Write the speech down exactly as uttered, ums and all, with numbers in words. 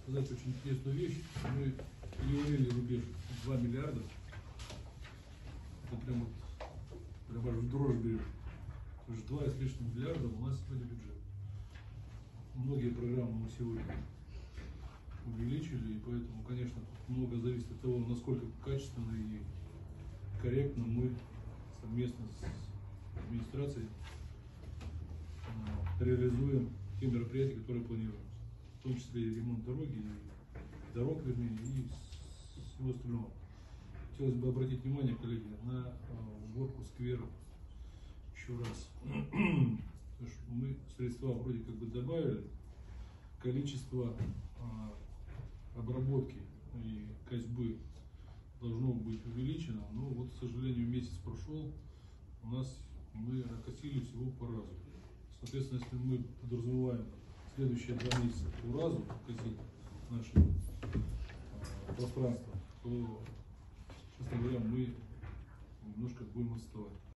сказать очень интересную вещь. Мы перевалили рубеж два миллиарда. Это прям вот, прям аж в дрожь берет. Потому что два с лишним миллиарда у нас сегодня бюджет. Многие программы мы сегодня увеличили, и поэтому, конечно, тут много зависит от того, насколько качественно и корректно мы совместно с администрацией э, реализуем те мероприятия, которые планируем. В том числе и ремонт дороги, и дорог, вернее, и всего остального. Хотелось бы обратить внимание, коллеги, на э, уборку скверов еще раз. Потому что мы средства вроде как бы добавили, количество э, обработки и косьбы должно быть увеличено, но вот, к сожалению, месяц прошел, у нас мы окосили всего по разу. Соответственно, если мы подразумеваем следующие два месяца по разу косить наше э, пространство, то, честно говоря, мы немножко будем отставать.